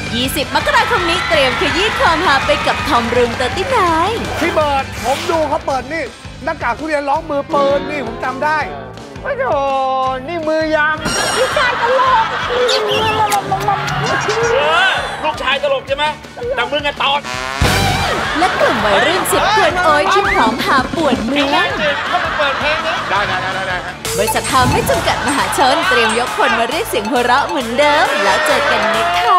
20 มกราคมนี้เตรียมขยี้ความฮาไปกับทอมรูม39 พี่เบิร์ดผมดูเขาเปิดนี่หน้ากากทุเรียนร้องมือเปิดนี่ผมจำได้โอ้โหนี่มือยำพี่ชายตลกลูกชายตลกใช่ไหมแต่มึงอะตอดและกลุ่มวัยรุ่น10 คนโอยที่พร้อมหาป่วนเมืองเขาไปเปิดเพลงนี้ได้บริษัททาไม่จำกัดมหาชนเตรียมยกคนมาเรียกเสียงหัวเราะเหมือนเดิมแล้วเจอกันนะคะ